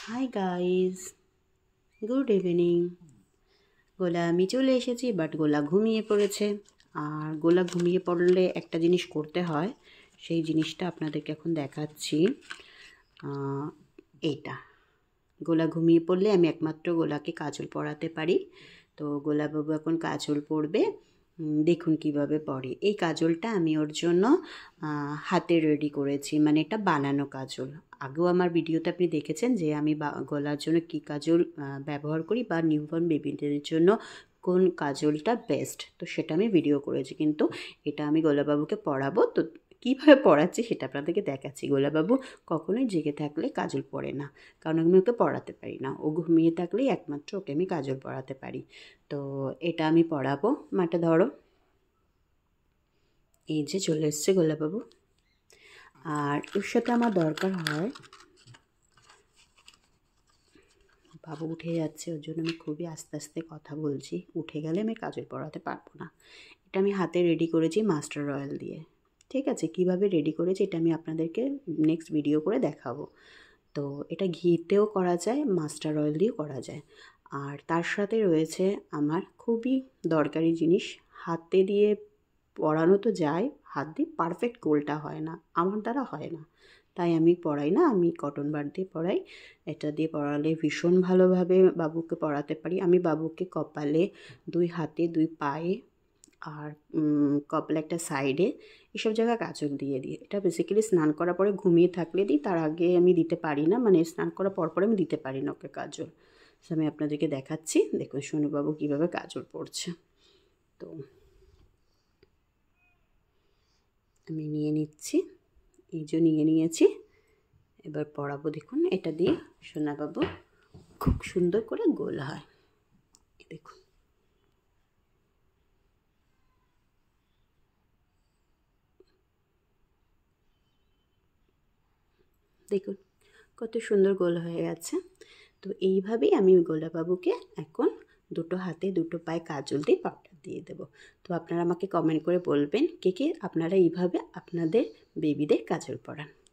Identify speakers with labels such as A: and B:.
A: Hi guys, good evening. গোলা আমি চলে এসেছি, বাট গোলা ঘুমিয়ে পড়েছে। আর গোলা ঘুমিয়ে পড়লে একটা জিনিস করতে হয়, সেই জিনিসটা আপনাদেরকে এখন দেখাচ্ছি। এইটা, গোলা ঘুমিয়ে পড়লে আমি একমাত্র গোলাকে কাজল পরাতে পারি। তো গোলাবাবু এখন কাজল পরবে। দেখুন কিভাবে পরে। এই কাজলটা আমি ওর জন্য হাতে রেডি করেছি, মানে এটা বানানো কাজল। আগেও আমার ভিডিওতে আপনি দেখেছেন যে আমি গলার জন্য কী কাজল ব্যবহার করি, বা নিউবর্ন বেবিদের জন্য কোন কাজলটা বেস্ট, তো সেটা আমি ভিডিও করেছি। কিন্তু এটা আমি গোলাবাবুকে পরাবো, তো কীভাবে পরাচ্ছি সেটা আপনাদেরকে দেখাচ্ছি। গোলাবাবু কখনোই জেগে থাকলে কাজল পরে না, কারণ আমি ওকে পরাতে পারি না। ও ঘুমিয়ে থাকলেই একমাত্র ওকে আমি কাজল পরাতে পারি। তো এটা আমি পরাবো। মাটা ধরো। এই যে চলে এসছে গোলাবাবু। আর ওর সাথে আমার দরকার হয়, বাবু উঠে যাচ্ছে, ওর জন্য আমি খুবই আস্তে আস্তে কথা বলছি। উঠে গেলে আমি কাজল পরাতে পারবো না। এটা আমি হাতে রেডি করেছি মাস্টার অয়েল দিয়ে। ঠিক আছে, কিভাবে রেডি করেছি এটা আমি আপনাদেরকে নেক্সট ভিডিও করে দেখাবো। তো এটা ঘিতেও করা যায়, মাস্টার অয়েল দিয়েও করা যায়। আর তার সাথে রয়েছে আমার খুবই দরকারি জিনিস, হাতে দিয়ে পরানো তো যায়, হাত দিয়ে পারফেক্ট গোলটা হয় না, আমার দ্বারা হয় না, তাই আমি পরাই না, আমি কটন বাড দিয়ে পরাই। এটা দিয়ে পরালে ভীষণ ভালোভাবে বাবুকে পরাতে পারি। আমি বাবুকে কপালে, দুই হাতে, দুই পায়ে, আর কপালে একটা সাইডে, এসব জায়গায় কাজল দিয়ে দিই। এটা বেসিক্যালি স্নান করার পরে ঘুমিয়ে থাকলে দিই, তার আগে আমি দিতে পারি না, মানে স্নান করার পর আমি দিতে পারি না ওকে কাজল। সো আমি আপনাদেরকে দেখাচ্ছি, দেখুন সোনুবাবু কীভাবে কাজল পড়ছে। তো আমি নিয়ে নিচ্ছি, এই যে নিয়ে নিয়েছি, এবার পরাবো। দেখুন এটা দিয়ে সোনাবাবু খুব সুন্দর করে গোল হয়, দেখুন। দেখুন কত সুন্দর গোল হয়ে গেছে। তো এইভাবেই আমি গোলাবাবুকে এখন দুটো হাতে দুটো পায়ে কাজল দিয়ে পাউডার দিয়ে দেবো। তো আপনারা আমাকে কমেন্ট করে বলবেন কে কে আপনারা এইভাবে আপনাদের বেবিদের কাজল পরান।